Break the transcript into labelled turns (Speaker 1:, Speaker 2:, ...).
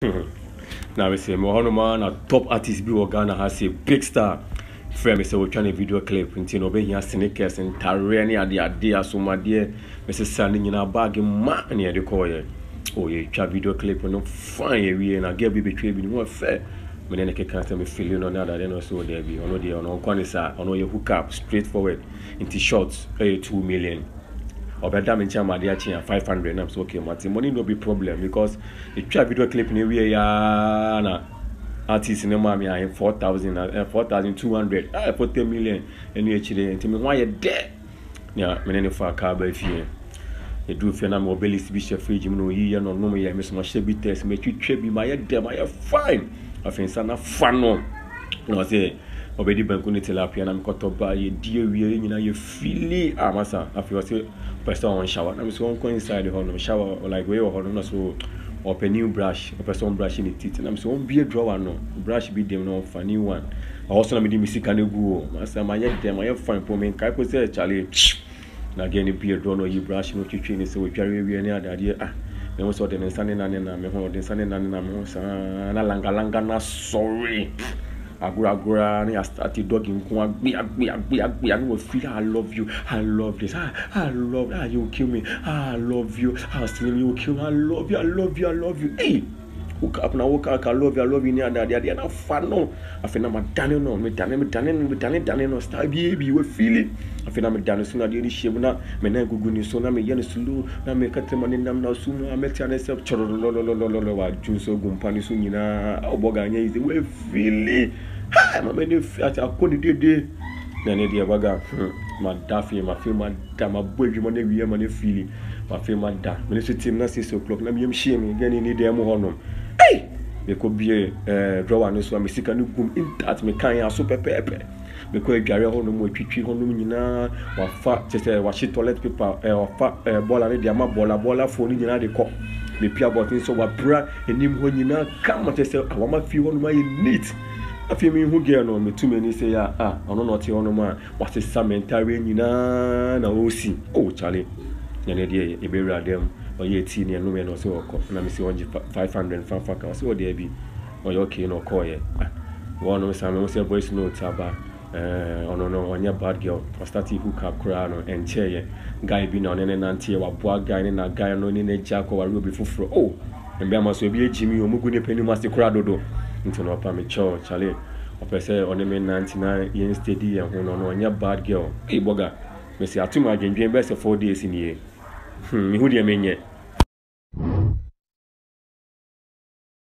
Speaker 1: Now we say man a top artist be Ghana has a big star. Friend, me say we trying a video clip. Until no be here sneakers and tarani ade so my dear. Me say sending in a bag man near the call. Oh yeah, try video clip no fine we and I get baby trade be more fair. Me then can tell me feeling on that then also there be on the on kwanisa on your hook up straightforward into shorts 2 million. Or better than my dear 500 I'm so okay money no be problem because the try video clip in we na artist in mommy I 4,200 I for 10 million and you actually and me why you there yeah me then for car by fear you do fear na mobility be chef fridge me no yi no no me so much be test me twi be my dem I fine I think sana fun no say obedi banku ni tilapia na mkoto ba ye die wie nyina ye fili amasa afi say person on shower na so on inside the hall shower like we hall no so open new brush person brush in it na so on be a drawer no brush be dem no for new one also na me di misika na gu masa ma ye dem I fine for me kai ko say chale na again be a drawer no you brush no twitwi ni say we tware wie ni adade me mo so de nsane na me ho de nsane na me so na langa na sorry agura ni I started dogging I will feel I love you I love this I love you kill me I love you I still you kill me I love you hey hook up now I love you ni and they are not fun no I feel na dane no me dane no start baby we feel it I feel na me dane so na dey shame na me na gugu ni so na me ye no slow na me ka temani nam na so no me tia na self chorololololo wa juso gumpani so nyina oboga anya is we feel it ha ma me at akoni dede na ne dia baga ma dafi ma feel ma da ma boju ma na wiye ma na feel it ma feel ma da me so team na 6 o'clock na me yem share me gani ni dem honom hey me ko bie drawer no so me sika no gum intact me kan ya so pepepe me ko adware honom atwitwi honom nyina wa fa chese wa shi toilet paper wa fa bola ne dia ma bola phone nyina de ko me pia botin so wa bra enim ho nyina kam chese awama fi honom ayi neat afi me hu girl no me tumi ni say ya ono no te honom a wa se samentary nyina na osi oh chale nyane de e be radem oye ti ni enu me no se okọ na me se 500 fanfa ka so de bi oye okay no call ye one no say me say voice note aba ono no onya bad girl I started hook up kra no enche ye guy bi na one ne nantie wa boa guy ne na guy no ni na jako wa rubi fufuro oh embe amaso bi ejimi omugu ne pani master kra dodo nti no pa me cho chale opese one me 99 yen steady ye ho no onya bad girl e boga me say atuma adwendwen be se 4 days ni ye me hu de menye